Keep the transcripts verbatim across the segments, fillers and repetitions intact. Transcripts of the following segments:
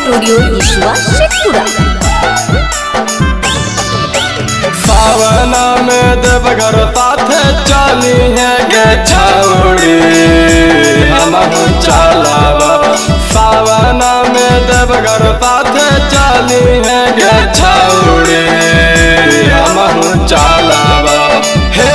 Studio ईश्वा Sheikhpura. सावन में देवघर साथे चली है गे छौड़ी हम चलावा। सावन में देवघर साथे चली है गे छौड़ी हम चलावा। हे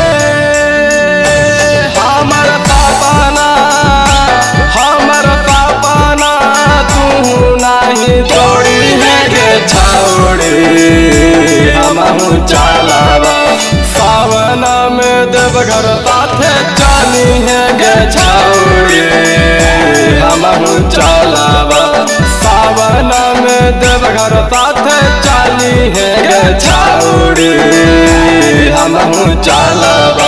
हमर सपना हमर सपना तू नहीं तोड़ी है गे छौड़ी हम चलावा। सावन में देवघर साथे चली है गे छौड़ी हम चलावा। सावन में देवघर साथे चली है गे छौड़ी हम चलावा।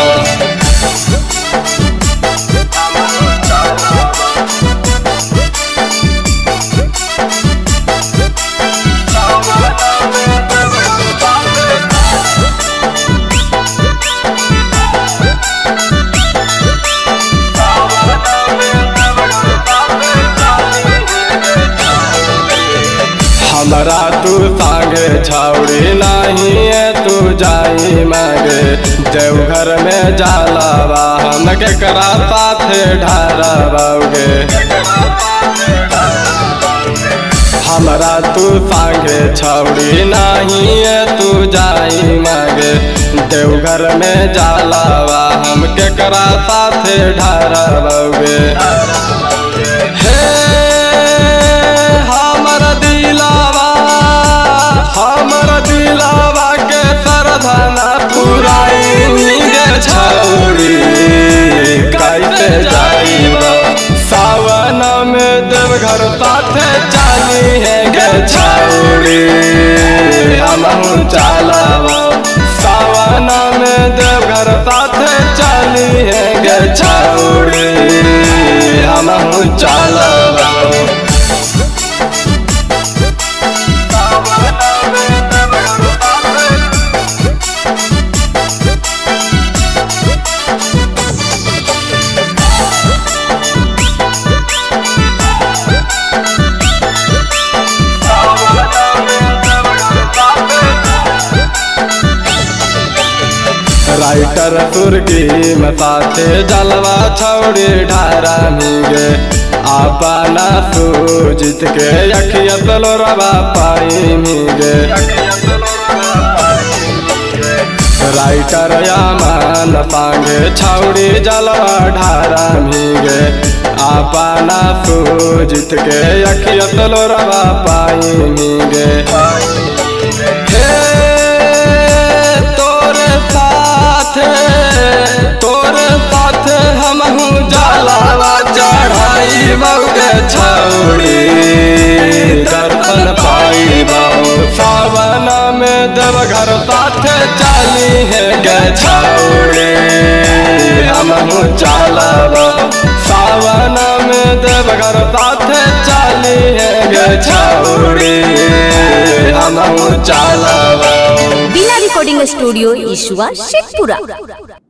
हमरा तू संगे छौड़ी नहीं है तू जाई मांगे देवघर में जलावा। हम केकरा साथे ढारवाओगे। हमरा तू संगे छौड़ी नहीं है तू जाई मांगे देवघर में जलावा। हम केकरा साथे ढारवाओगे। हमर दिलावा के सरधना पुराई गे छौड़ी कैसे जाइबा। सावन में देवघर साथे चली है गे छौड़ी हम चलावा। सावन में देवघर साथे चली है गे छौड़ी हम चलावा। राइटर सुर्गी में साथे जलवा छौड़ी ढारा मिगे अपना सूजित के अखिया तलोरवा पाई मिगे। राइटर यामान पांगे छौड़ी जलवा ढारा मिगे अपना सूजित के अखिया तलोरवा पाई मिगे। तोरे साथ हम जलावा चढ़ाई गे छौड़ी दर्शन पाइबा। सावन में देवघर साथे चली है गे छौड़ी हम चलावा। सावन में देवघर साथे चली है गे छौड़ी हम चलावा। बिना रिकॉर्डिंग स्टूडियो ईश्वा शेखपुरा।